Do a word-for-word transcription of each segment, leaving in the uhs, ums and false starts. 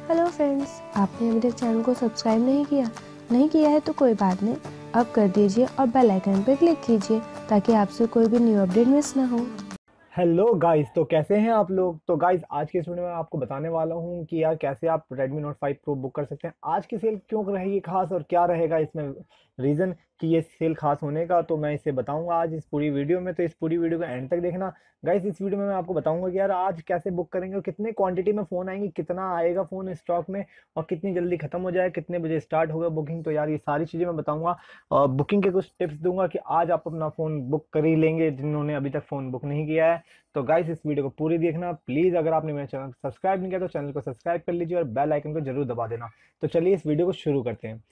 Hello friends, आपने अभी तक चैनल को सब्सक्राइब नहीं किया नहीं किया है तो कोई बात नहीं, अब कर दीजिए और बेल आइकन पर क्लिक कीजिए ताकि आपसे कोई भी न्यू अपडेट मिस ना हो। हेलो गाइस, तो कैसे हैं आप लोग। तो गाइस, आज के इस वीडियो में मैं आपको बताने वाला हूं कि यार कैसे आप Redmi Note five Pro book कर सकते हैं। आज की सेल क्यों रहेगी खास और क्या रहेगा इसमें रीज़न कि ये सेल खास होने का, तो मैं इसे बताऊंगा आज इस पूरी वीडियो में। तो इस पूरी वीडियो को एंड तक देखना गाइस। इस वीडियो में मैं आपको बताऊंगा कि यार आज कैसे बुक करेंगे और कितने क्वांटिटी में फ़ोन आएंगे, कितना आएगा फ़ोन स्टॉक में और कितनी जल्दी ख़त्म हो जाए, कितने बजे स्टार्ट होगा बुकिंग। तो यार ये सारी चीज़ें मैं बताऊंगा और बुकिंग के कुछ टिप्स दूंगा कि आज आप अपना फ़ोन बुक कर ही लेंगे जिन्होंने अभी तक फ़ोन बुक नहीं किया है। तो गाइस, इस वीडियो को पूरी देखना प्लीज। अगर आपने मेरे चैनल को सब्सक्राइब नहीं किया तो चैनल को सब्सक्राइब कर लीजिए और बेल आइकन को जरूर दबा देना। तो चलिए इस वीडियो को शुरू करते हैं।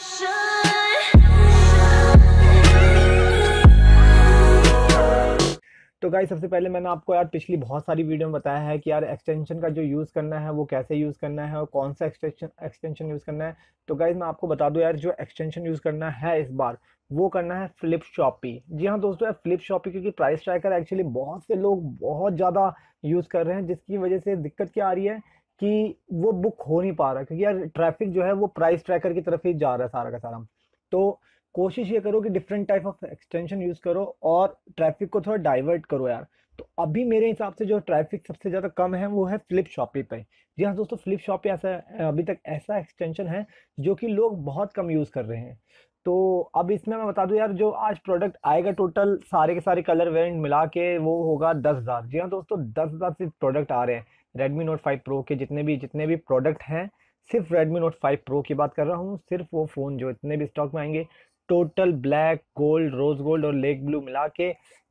तो गाइस, सबसे पहले मैंने आपको यार पिछली बहुत सारी वीडियो में बताया है कि यार एक्सटेंशन का जो यूज़ करना है वो कैसे यूज़ करना है और कौन सा एक्सटेंशन एक्सटेंशन यूज़ करना है। तो गाइस, मैं आपको बता दूं यार, जो एक्सटेंशन यूज़ करना है इस बार वो करना है फ्लिप शॉपी। जी हाँ दोस्तों, यार फ्लिप शॉपी, क्योंकि प्राइस ट्रैकर एक्चुअली बहुत से लोग बहुत ज़्यादा यूज़ कर रहे हैं, जिसकी वजह से दिक्कत क्या आ रही है कि वो बुक हो नहीं पा रहा, क्योंकि यार ट्रैफिक जो है वो प्राइस ट्रैकर की तरफ ही जा रहा है सारा का सारा। तो कोशिश ये करो कि different type of extension use करो और ट्रैफिक को थोड़ा डाइवर्ट करो यार। तो अभी मेरे हिसाब से जो ट्रैफिक सबसे ज़्यादा कम है वो है फ्लिप शॉपी पे। जी हाँ दोस्तों, फ्लिप शॉपी ऐसा अभी तक ऐसा एक्सटेंशन है जो कि लोग बहुत कम यूज़ कर रहे हैं। तो अब इसमें मैं बता दूं यार, जो आज प्रोडक्ट आएगा टोटल सारे के सारे कलर वेरिएंट मिला के वो होगा दस हज़ार। जी हाँ दोस्तों, दस हज़ार सिर्फ प्रोडक्ट आ रहे हैं रेडमी नोट फाइव प्रो के। जितने भी जितने भी प्रोडक्ट हैं, सिर्फ रेडमी नोट फाइव प्रो की बात कर रहा हूँ। सिर्फ वो फ़ोन जो इतने भी स्टॉक में आएंगे, total black, gold, rose gold और लेक ब्लू मिला के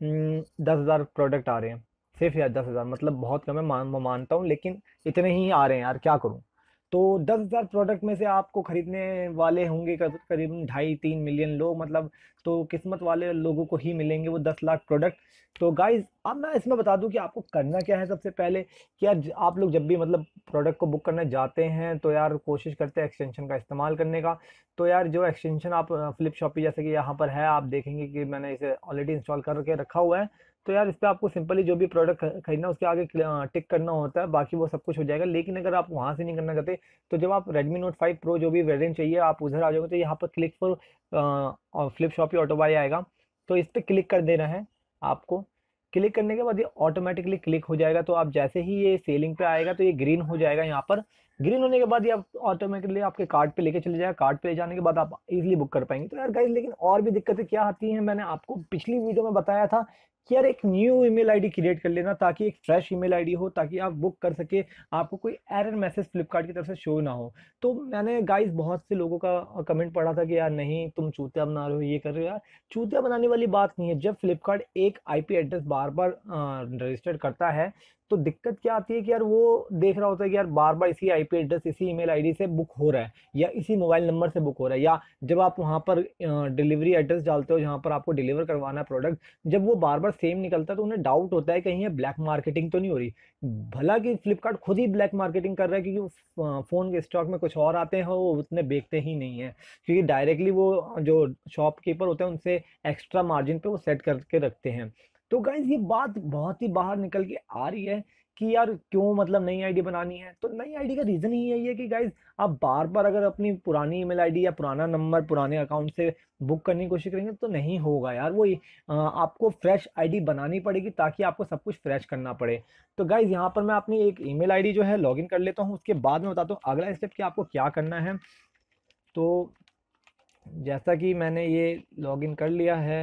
दस हज़ार प्रोडक्ट आ रहे हैं सिर्फ। यार दस हज़ार मतलब बहुत कम है, मान मैं मानता हूँ, लेकिन इतने ही आ रहे हैं यार, क्या करूँ। तो दस हज़ार प्रोडक्ट में से आपको खरीदने वाले होंगे करीब करीब ढाई तीन मिलियन लोग, मतलब तो किस्मत वाले लोगों को ही मिलेंगे वो दस लाख प्रोडक्ट। तो गाइज, अब मैं इसमें बता दूं कि आपको करना क्या है। सबसे पहले कि यार आप लोग जब भी मतलब प्रोडक्ट को बुक करने जाते हैं तो यार कोशिश करते हैं एक्सटेंशन का इस्तेमाल करने का। तो यार जो एक्सटेंशन आप फ्लिप शॉपी जैसे कि यहाँ पर है, आप देखेंगे कि मैंने इसे ऑलरेडी इंस्टॉल करके रखा हुआ है। तो यार इस पे आपको सिंपली जो भी प्रोडक्ट खरीदना है उसके आगे टिक करना होता है, बाकी वो सब कुछ हो जाएगा। लेकिन अगर आप वहाँ से नहीं करना चाहते तो जब आप Redmi Note फाइव Pro जो भी वेरिएंट चाहिए आप उधर आ जाओगे तो यहाँ पर क्लिक फॉर और फ्लिप शॉपी ऑटो बाय आएगा। तो इस पर क्लिक कर देना है आपको। क्लिक करने के बाद ये ऑटोमेटिकली क्लिक हो जाएगा। तो आप जैसे ही ये सेलिंग पे आएगा तो ये ग्रीन हो जाएगा। यहाँ पर ग्रीन होने के बाद ये आप ऑटोमेटिकली आपके कार्ड पे लेके चले जाएगा। कार्ड पे ले जाने के बाद आप इजीली बुक कर पाएंगे। तो यार गाइस, लेकिन और भी दिक्कतें क्या आती हैं, मैंने आपको पिछली वीडियो में बताया था कि यार एक न्यू ईमेल आईडी क्रिएट कर लेना ताकि एक फ्रेश ईमेल आईडी हो, ताकि आप बुक कर सके, आपको कोई एरर मैसेज फ्लिपकार्ट की तरफ से शो ना हो। तो मैंने गाइस बहुत से लोगों का कमेंट पढ़ा था कि यार नहीं, तुम चूतिया बना रहे हो, ये कर रहे हो। यार चूतिया बनाने वाली बात नहीं है। जब फ्लिपकार्ट एक आईपी एड्रेस बार बार रजिस्टर करता है तो दिक्कत क्या आती है कि यार वो देख रहा होता है कि यार बार बार इसी आईपी एड्रेस, इसी ईमेल आईडी से बुक हो रहा है या इसी मोबाइल नंबर से बुक हो रहा है, या जब आप वहाँ पर डिलीवरी एड्रेस डालते हो जहाँ पर आपको डिलीवर करवाना है प्रोडक्ट, जब वो बार बार सेम निकलता है तो उन्हें डाउट होता है कहीं ये ब्लैक मार्केटिंग तो नहीं हो रही। भला कि फ्लिपकार्ट खुद ही ब्लैक मार्केटिंग कर रहा है, क्योंकि फ़ोन के स्टॉक में कुछ और आते हैं वो उतने बेचते ही नहीं है, क्योंकि डायरेक्टली वो जो शॉपकीपर होते हैं उनसे एक्स्ट्रा मार्जिन पे वो सेट करके रखते हैं। तो गाइज, ये बात बहुत ही बाहर निकल के आ रही है कि यार क्यों मतलब नई आईडी बनानी है। तो नई आईडी का रीज़न ही यही है कि गाइज आप बार बार अगर अपनी पुरानी ईमेल आईडी या पुराना नंबर पुराने अकाउंट से बुक करने की कोशिश करेंगे तो नहीं होगा यार। वो अ, आपको फ्रेश आईडी बनानी पड़ेगी ताकि आपको सब कुछ फ्रेश करना पड़े। तो गाइज, यहाँ पर मैं अपनी एक ईमेल आईडी जो है लॉगिन कर लेता हूँ, उसके बाद में बताता हूँ अगला स्टेप कि आपको क्या करना है। तो जैसा कि मैंने ये लॉगिन कर लिया है,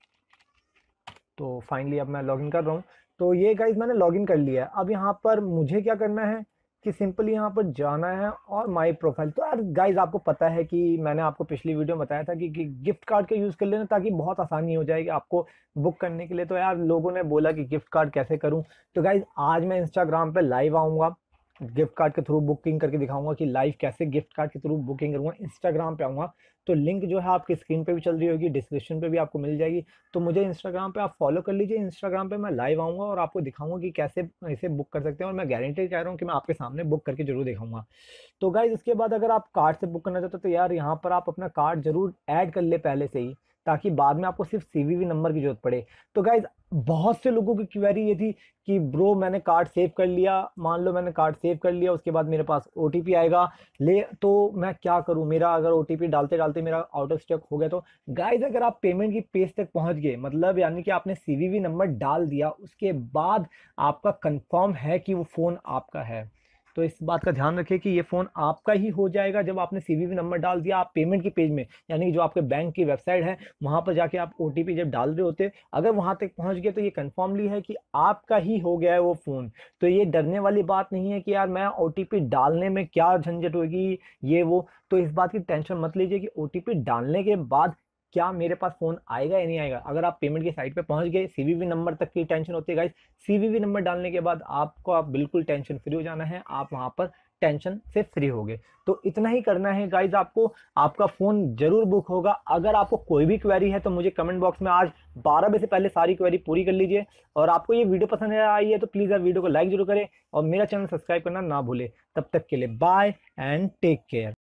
तो फाइनली अब मैं लॉगिन कर रहा हूँ। तो ये गाइज मैंने लॉगिन कर लिया है। अब यहाँ पर मुझे क्या करना है कि सिंपली यहाँ पर जाना है और माय प्रोफाइल। तो यार गाइज, आपको पता है कि मैंने आपको पिछली वीडियो में बताया था कि, कि गिफ्ट कार्ड का यूज़ कर लेना ताकि बहुत आसानी हो जाएगी आपको बुक करने के लिए। तो यार लोगों ने बोला कि गिफ्ट कार्ड कैसे करूँ। तो गाइज, आज मैं इंस्टाग्राम पे लाइव आऊँगा, गिफ्ट कार्ड के थ्रू बुकिंग करके दिखाऊंगा कि लाइव कैसे गिफ्ट कार्ड के थ्रू बुकिंग करूंगा। इंस्टाग्राम पे आऊँगा, तो लिंक जो है आपकी स्क्रीन पे भी चल रही होगी, डिस्क्रिप्शन पे भी आपको मिल जाएगी। तो मुझे इंस्टाग्राम पे आप फॉलो कर लीजिए। इंस्टाग्राम पे मैं लाइव आऊँगा और आपको दिखाऊंगा कि कैसे इसे बुक कर सकते हैं, और मैं गारंटी कह रहा हूँ कि मैं आपके सामने बुक करके जरूर दिखाऊंगा। तो गाइज, इसके बाद अगर आप कार्ड से बुक करना चाहते हो तो यार यहाँ पर आप अपना कार्ड जरूर ऐड कर ले पहले से ही, ताकि बाद में आपको सिर्फ सीवीवी नंबर की जरूरत पड़े। तो गाइज बहुत से लोगों की क्वेरी ये थी कि ब्रो मैंने कार्ड सेव कर लिया, मान लो मैंने कार्ड सेव कर लिया, उसके बाद मेरे पास ओटीपी आएगा ले, तो मैं क्या करूं, मेरा अगर ओटीपी डालते डालते मेरा आउट ऑफ स्टॉक हो गया तो। गाइज अगर आप पेमेंट की पेज तक पहुंच गए, मतलब यानी कि आपने सीवीवी नंबर डाल दिया, उसके बाद आपका कंफर्म है कि वो फोन आपका है, तो इस बात का ध्यान रखिए कि ये फ़ोन आपका ही हो जाएगा जब आपने सीवीवी नंबर डाल दिया। आप पेमेंट के पेज में, यानी कि जो आपके बैंक की वेबसाइट है, वहाँ पर जाके आप ओटीपी जब डाल रहे होते, अगर वहाँ तक पहुँच गए तो ये कंफर्मली है कि आपका ही हो गया है वो फ़ोन। तो ये डरने वाली बात नहीं है कि यार मैं ओटीपी डालने में क्या झंझट होगी, ये वो। तो इस बात की टेंशन मत लीजिए कि ओटीपी डालने के बाद क्या मेरे पास फोन आएगा या नहीं आएगा। अगर आप पेमेंट की साइट पे पहुंच गए, सीवीवी नंबर तक की टेंशन होती है गाइस, सीवीवी नंबर डालने के बाद आपको आप बिल्कुल टेंशन फ्री हो जाना है, आप वहां पर टेंशन से फ्री हो गए। तो इतना ही करना है गाइज आपको, आपका फोन जरूर बुक होगा। अगर आपको कोई भी क्वेरी है तो मुझे कमेंट बॉक्स में आज बारह बजे से पहले सारी क्वेरी पूरी कर लीजिए। और आपको ये वीडियो पसंद आई है तो प्लीज यार वीडियो को लाइक जरूर करें और मेरा चैनल सब्सक्राइब करना ना भूले। तब तक के लिए बाय एंड टेक केयर।